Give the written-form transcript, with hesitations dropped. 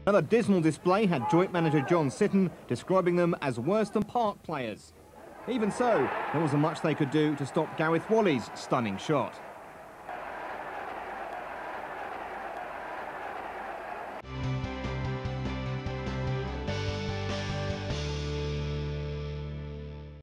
Another dismal display had joint manager John Sitton describing them as worse than park players. Even so, there wasn't much they could do to stop Gareth Whalley's stunning shot.